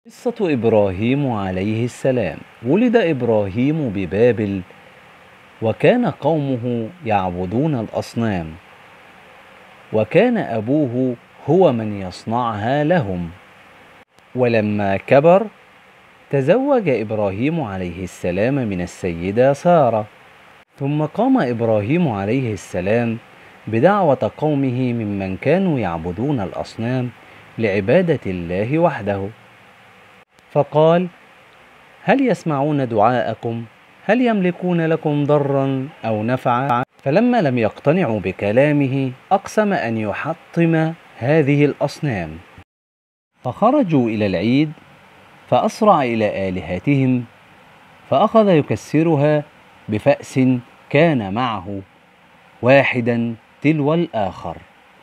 قصة إبراهيم عليه السلام. ولد إبراهيم ببابل، وكان قومه يعبدون الأصنام، وكان أبوه هو من يصنعها لهم. ولما كبر تزوج إبراهيم عليه السلام من السيدة سارة. ثم قام إبراهيم عليه السلام بدعوة قومه ممن كانوا يعبدون الأصنام لعبادة الله وحده، فقال: هل يسمعون دعاءكم؟ هل يملكون لكم ضرا أو نفعا؟ فلما لم يقتنعوا بكلامه أقسم أن يحطم هذه الأصنام. فخرجوا إلى العيد، فأسرع إلى آلهتهم، فأخذ يكسرها بفأس كان معه، واحدا تلو الآخر.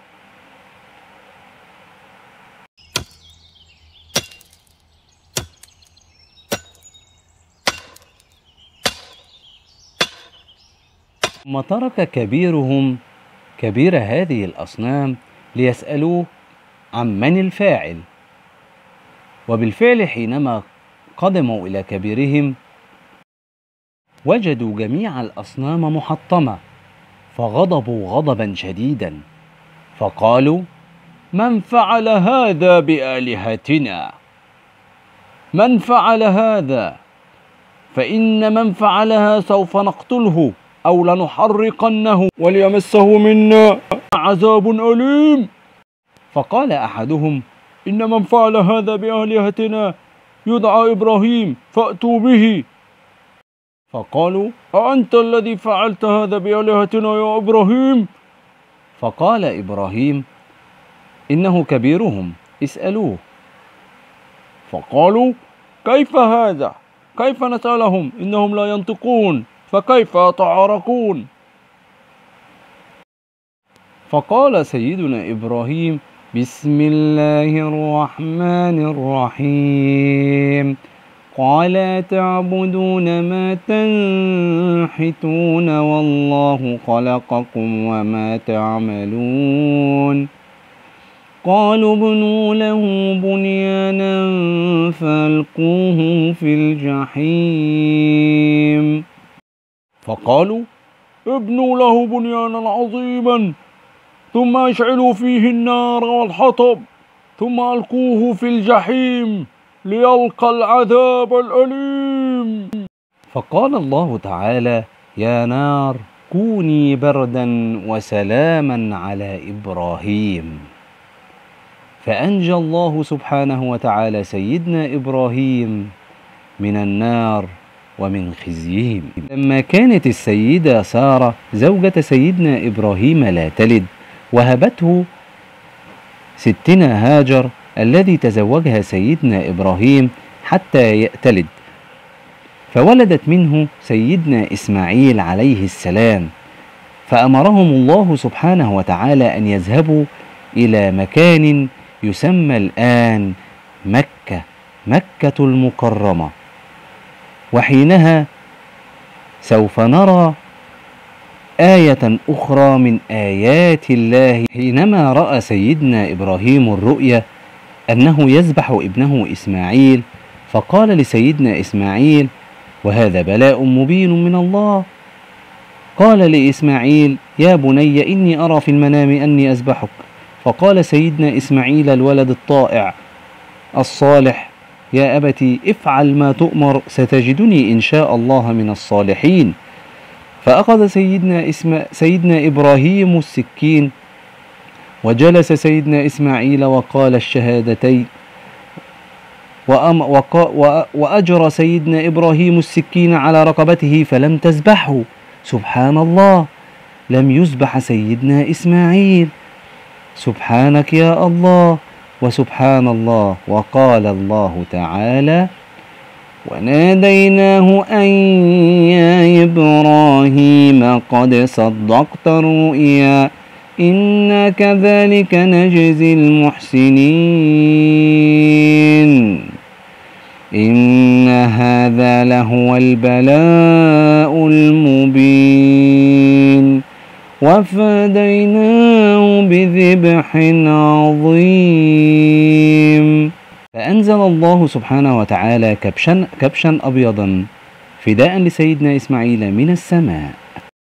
ثم ترك كبير هذه الأصنام ليسألوه عن من الفاعل. وبالفعل حينما قدموا إلى كبيرهم وجدوا جميع الأصنام محطمة، فغضبوا غضبا شديدا، فقالوا: من فعل هذا بآلهتنا؟ من فعل هذا؟ فإن من فعلها سوف نقتله أو لنحرقنه وليمسه منا عذاب أليم. فقال أحدهم: إن من فعل هذا بآلهتنا يدعى إبراهيم، فأتوا به. فقالوا: أأنت الذي فعلت هذا بآلهتنا يا إبراهيم؟ فقال إبراهيم: إنه كبيرهم، اسألوه. فقالوا: كيف هذا؟ كيف نسألهم؟ إنهم لا ينطقون، فكيف يتعاركون؟ فقال سيدنا إبراهيم: بسم الله الرحمن الرحيم. قال: تعبدون ما تنحتون والله خلقكم وما تعملون. قالوا: ابنوا له بنيانا فألقوه في الجحيم. فقالوا: ابنوا له بنيانا عظيما ثم اشعلوا فيه النار والحطب ثم ألقوه في الجحيم ليلقى العذاب الأليم. فقال الله تعالى: يا نار كوني بردا وسلاما على إبراهيم. فأنجى الله سبحانه وتعالى سيدنا إبراهيم من النار ومن خزيهم. لما كانت السيدة سارة زوجة سيدنا إبراهيم لا تلد، وهبته ستنا هاجر الذي تزوجها سيدنا إبراهيم حتى تلد، فولدت منه سيدنا إسماعيل عليه السلام. فأمرهم الله سبحانه وتعالى أن يذهبوا إلى مكان يسمى الآن مكة المكرمة. وحينها سوف نرى آية أخرى من آيات الله. حينما رأى سيدنا إبراهيم الرؤيا أنه يذبح ابنه إسماعيل، فقال لسيدنا إسماعيل: وهذا بلاء مبين من الله. قال لإسماعيل: يا بني إني أرى في المنام أني أذبحك. فقال سيدنا إسماعيل الولد الطائع الصالح: يا أبتي افعل ما تؤمر، ستجدني إن شاء الله من الصالحين. فأخذ سيدنا إبراهيم السكين، وجلس سيدنا إسماعيل وقال الشهادتين، وأجرى سيدنا إبراهيم السكين على رقبته فلم تذبحه. سبحان الله، لم يذبح سيدنا إسماعيل. سبحانك يا الله وسبحان الله. وقال الله تعالى: وناديناه أن يا إبراهيم قد صدقت الرؤيا إنا كذلك نجزي المحسنين إن هذا لهو البلاء المبين وفديناه بذبح عظيم. فأنزل الله سبحانه وتعالى كبشا أبيضا فداء لسيدنا إسماعيل من السماء.